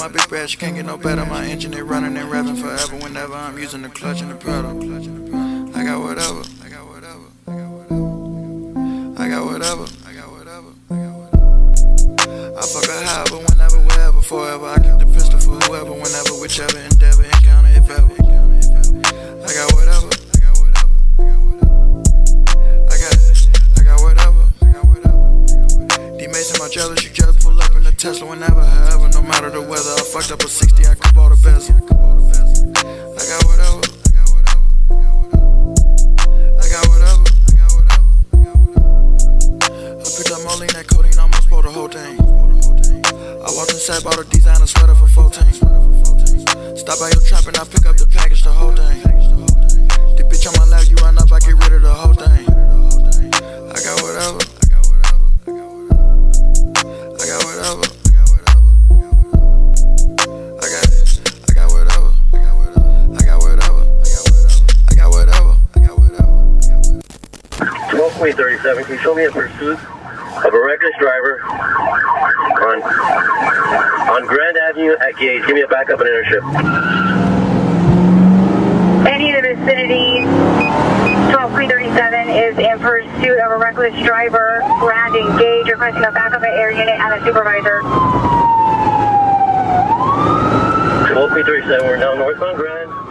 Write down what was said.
my big bad, you can't get no better. My engine is running and revving forever whenever I'm using the clutch and the pedal. I got whatever. I got whatever. I got whatever. I got whatever. I fuck her however, whenever, wherever, forever. I keep the pistol for whoever, whenever, whichever endeavor, encounter, if ever. I got whatever. I got whatever. D-Mason, my jealous, you just pull up in the Tesla whenever, however, no matter the weather. I fucked up a 60, I could bought a bezel. I got whatever. I got whatever. I picked up Moline, that codeine, almost bought the whole thing. I walked inside, bought a designer sweater for 14. Stop by your trap and I pick up the package, the whole thing. The bitch on my lap, you run up, I get rid of the whole thing. I got whatever. I got whatever. I got whatever. I got whatever. I got whatever. I got whatever. 12 Queen 37, can you show me a pursuit of a reckless driver on Grand Avenue at Gage? Give me a backup and ownership. Any in the vicinity, 12 Queen 37 is in pursuit of a reckless driver, Grand and Gage, requesting a backup at air unit and a supervisor. 12 Queen 37, we're now northbound Grand.